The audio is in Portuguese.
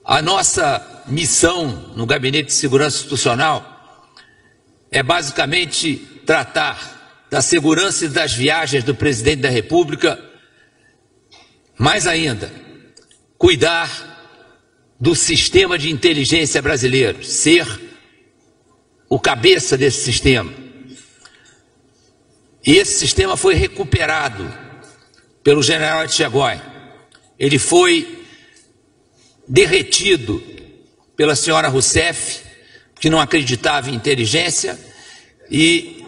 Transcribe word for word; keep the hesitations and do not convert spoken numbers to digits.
A nossa missão no Gabinete de Segurança Institucional é basicamente tratar da segurança e das viagens do presidente da República, mais ainda, cuidar do sistema de inteligência brasileiro, ser o cabeça desse sistema. E esse sistema foi recuperado pelo general Etchegóin. Ele foi derretido pela senhora Rousseff, que não acreditava em inteligência, e